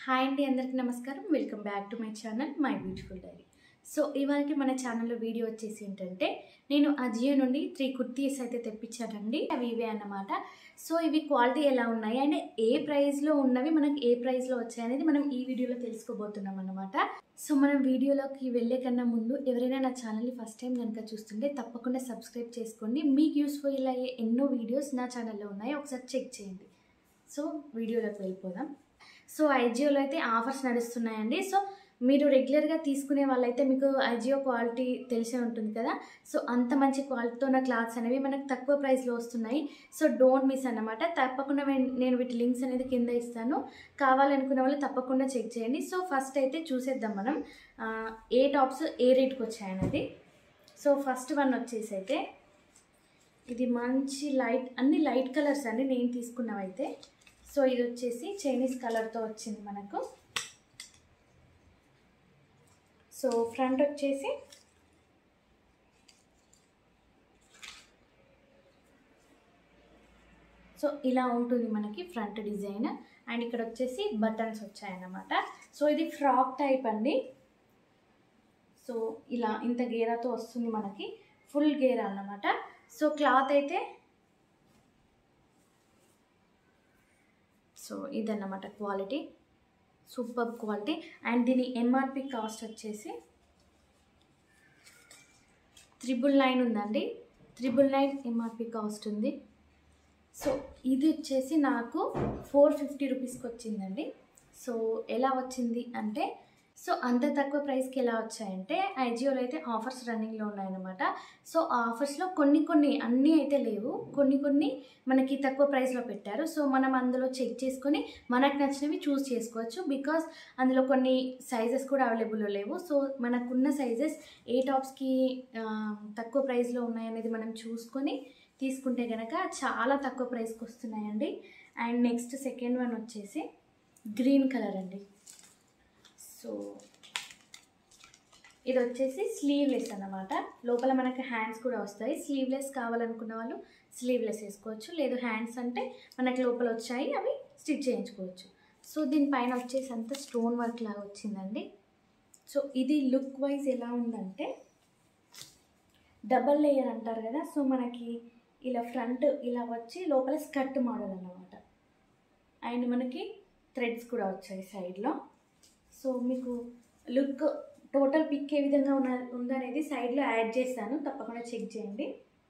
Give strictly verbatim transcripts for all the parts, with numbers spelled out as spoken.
Hi అండి, అందరికీ నమస్కారం. Welcome back to my channel my beautiful diary. So ఇవాళకి మన ఛానల్లో వీడియో వచ్చేసి ఏంటంటే, నేను అజియో నుండి త్రీ కుర్తీస్ అయితే తెప్పించానండి. అవి ఇవే అన్నమాట. సో ఇవి క్వాలిటీ ఎలా ఉన్నాయి అండ్ ఏ ప్రైస్లో ఉన్నవి మనకి ఏ ప్రైస్లో వచ్చాయి అనేది మనం ఈ వీడియోలో తెలుసుకోబోతున్నాం అన్నమాట. సో మనం వీడియోలోకి వెళ్ళే కన్నా ముందు ఎవరైనా నా ఛానల్ని ఫస్ట్ టైం కనుక చూస్తుంటే తప్పకుండా సబ్స్క్రైబ్ చేసుకోండి. మీకు యూస్ఫుల్ అయ్యే ఎన్నో వీడియోస్ నా ఛానల్లో ఉన్నాయి, ఒకసారి చెక్ చేయండి. సో వీడియోలోకి వెళ్ళిపోదాం. సో ఐజియోలో అయితే ఆఫర్స్ నడుస్తున్నాయండి. సో మీరు రెగ్యులర్గా తీసుకునే వాళ్ళైతే మీకు ఐజియో క్వాలిటీ తెలిసే ఉంటుంది కదా. సో అంత మంచి క్వాలిటీతో ఉన్న క్లాత్స్ అనేవి మనకు తక్కువ ప్రైస్లో వస్తున్నాయి. సో డోంట్ మిస్ అన్నమాట. తప్పకుండా నేను వీటి లింక్స్ అనేది కింద ఇస్తాను, కావాలనుకునే వాళ్ళు తప్పకుండా చెక్ చేయండి. సో ఫస్ట్ అయితే చూసేద్దాం మనం ఏ టాప్స్ ఏ రేట్కి వచ్చాయన్నది. సో ఫస్ట్ వన్ వచ్చేసి అయితే ఇది మంచి లైట్, అన్ని లైట్ కలర్స్ అండి నేను తీసుకున్నవైతే. సో ఇది వచ్చేసి చైనీస్ కలర్తో వచ్చింది మనకు. సో ఫ్రంట్ వచ్చేసి సో ఇలా ఉంటుంది మనకి ఫ్రంట్ డిజైన్. అండ్ ఇక్కడ వచ్చేసి బటన్స్ వచ్చాయన్నమాట. సో ఇది ఫ్రాక్ టైప్ అండి. సో ఇలా ఇంత గేరాతో వస్తుంది మనకి, ఫుల్ గేరా అన్నమాట. సో క్లాత్ అయితే సో ఇదన్నమాట క్వాలిటీ, సూపర్ క్వాలిటీ. అండ్ దీని ఎంఆర్పి కాస్ట్ వచ్చేసి త్రిబుల్ నైన్ ఉందండి. త్రిబుల్ నైన్ ఎంఆర్పి కాస్ట్ ఉంది. సో ఇది వచ్చేసి నాకు ఫోర్ ఫిఫ్టీ రూపీస్కి వచ్చిందండి. సో ఎలా వచ్చింది అంటే, సో అంత తక్కువ ప్రైస్కి ఎలా వచ్చాయంటే, ఐజియోలో అయితే ఆఫర్స్ రన్నింగ్లో ఉన్నాయన్నమాట. సో ఆఫర్స్లో కొన్ని కొన్ని అన్నీ అయితే లేవు, కొన్ని కొన్ని మనకి తక్కువ ప్రైస్లో పెట్టారు. సో మనం అందులో చెక్ చేసుకొని మనకు నచ్చినవి చూస్ చేసుకోవచ్చు. బికాస్ అందులో కొన్ని సైజెస్ కూడా అవైలబుల్లో లేవు. సో మనకున్న సైజెస్ ఏ టాప్స్కి తక్కువ ప్రైస్లో ఉన్నాయనేది మనం చూసుకొని తీసుకుంటే కనుక చాలా తక్కువ ప్రైస్కి వస్తున్నాయండి. అండ్ నెక్స్ట్ సెకండ్ వన్ వచ్చేసి గ్రీన్ కలర్ అండి. సో ఇది వచ్చేసి స్లీవ్లెస్ అన్నమాట. లోపల మనకి హ్యాండ్స్ కూడా వస్తాయి. స్లీవ్లెస్ కావాలనుకున్న వాళ్ళు స్లీవ్లెస్ వేసుకోవచ్చు, లేదు హ్యాండ్స్ అంటే మనకి లోపల వచ్చాయి అవి స్టిచ్ చేయించుకోవచ్చు. సో దీనిపైన వచ్చేసి అంత స్టోన్ వర్క్ లాగా వచ్చిందండి. సో ఇది లుక్ వైజ్ ఎలా ఉందంటే, డబల్ లేయర్ అంటారు కదా. సో మనకి ఇలా ఫ్రంట్ ఇలా వచ్చి లోపల స్కర్ట్ మోడల్ అన్నమాట. అండ్ మనకి థ్రెడ్స్ కూడా వచ్చాయి సైడ్లో. సో మీకు లుక్ టోటల్ పిక్ ఏ విధంగా ఉన్న ఉందనేది సైడ్లో యాడ్ చేస్తాను, తప్పకుండా చెక్ చేయండి.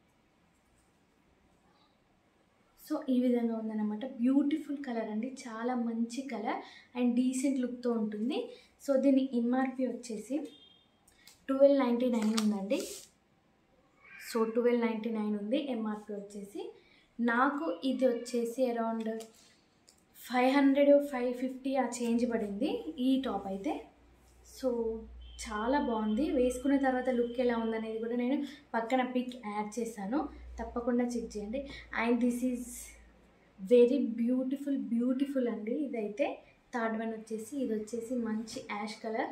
సో ఈ విధంగా ఉందన్నమాట. బ్యూటిఫుల్ కలర్ అండి, చాలా మంచి కలర్ అండ్ డీసెంట్ లుక్తో ఉంటుంది. సో దీని ఎంఆర్పి వచ్చేసి ట్వెల్వ్ నైంటీ నైన్ ఉందండి. సో ట్వెల్వ్ నైంటీ నైన్ ఉంది ఎంఆర్పి వచ్చేసి. నాకు ఇది వచ్చేసి around five hundred five fifty ఆ చేంజ్ పడింది ఈ టాప్ అయితే. సో చాలా బాగుంది. వేసుకున్న తర్వాత లుక్ ఎలా ఉందనేది కూడా నేను పక్కన పిక్ యాడ్ చేశాను, తప్పకుండా చెక్ చేయండి. And this is very beautiful beautiful అండి. ఇదైతే థర్డ్ వన్ వచ్చేసి ఇది వచ్చేసి మంచి యాష్ కలర్.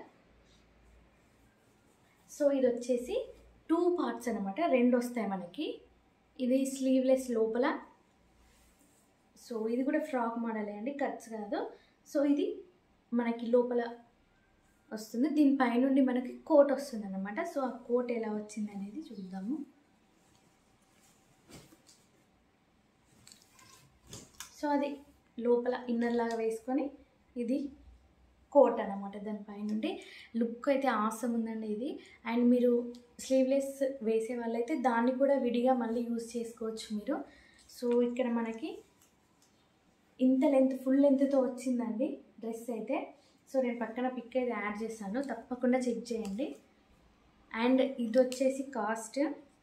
సో ఇది వచ్చేసి టూ పార్ట్స్ అనమాట, రెండు వస్తాయి మనకి. ఇది స్లీవ్లెస్ లోపల. సో ఇది కూడా ఫ్రాక్ మోడలే అండి, కట్స్ కాదు. సో ఇది మనకి లోపల వస్తుంది, దీనిపైనుండి మనకి కోట్ వస్తుంది అన్నమాట. సో ఆ కోట్ ఎలా వచ్చింది అనేది చూద్దాము. సో అది లోపల ఇన్నర్ లాగా వేసుకొని ఇది కోట్ అన్నమాట. దానిపైనుండి లుక్ అయితే ఆసమ్ ఉందండి ఇది. అండ్ మీరు స్లీవ్లెస్ వేసే వాళ్ళైతే దాన్ని కూడా విడిగా మళ్ళీ యూజ్ చేసుకోవచ్చు మీరు. సో ఇక్కడ మనకి ఇంత లెంత్, ఫుల్ లెంత్తో వచ్చిందండి డ్రెస్ అయితే. సో నేను పక్కన పిక్ అయితే యాడ్ చేస్తాను, తప్పకుండా చెక్ చేయండి. అండ్ ఇది వచ్చేసి cost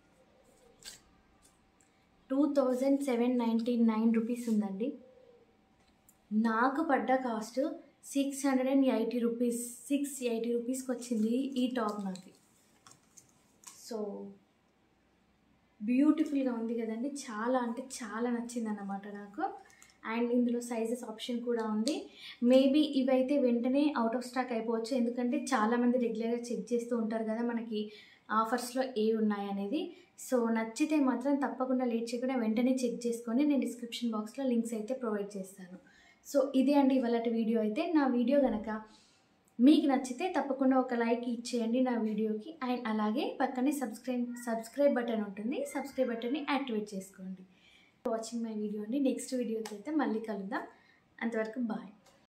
two thousand seven ninety nine rupees ఉందండి. నాకు పడ్డ cost six hundred and eighty rupees six eighty రూపీస్కి వచ్చింది ఈ టాప్ నాకు. సో బ్యూటిఫుల్గా ఉంది కదండి, చాలా అంటే చాలా నచ్చింది అన్నమాట నాకు. అండ్ ఇందులో సైజెస్ ఆప్షన్ కూడా ఉంది. మేబీ ఇవైతే వెంటనే అవుట్ ఆఫ్ స్టాక్ అయిపోవచ్చు, ఎందుకంటే చాలామంది రెగ్యులర్గా చెక్ చేస్తూ ఉంటారు కదా మనకి ఆఫర్స్లో ఏవి ఉన్నాయనేది. సో నచ్చితే మాత్రం తప్పకుండా లేట్ చేయకుండా వెంటనే చెక్ చేసుకొని నేను డిస్క్రిప్షన్ బాక్స్లో లింక్స్ అయితే ప్రొవైడ్ చేస్తాను. సో ఇదే అండి ఇవాళ వీడియో అయితే. నా వీడియో కనుక మీకు నచ్చితే తప్పకుండా ఒక లైక్ ఇచ్చేయండి నా వీడియోకి. అండ్ అలాగే పక్కనే సబ్స్క్రైబ్ సబ్స్క్రైబ్ బటన్ ఉంటుంది, సబ్స్క్రైబ్ బటన్ని యాక్టివేట్ చేసుకోండి. వాచింగ్ మై వీడియో అండి. నెక్స్ట్ వీడియోతో అయితే మళ్ళీ కలుద్దాం. అంతవరకు బాయ్.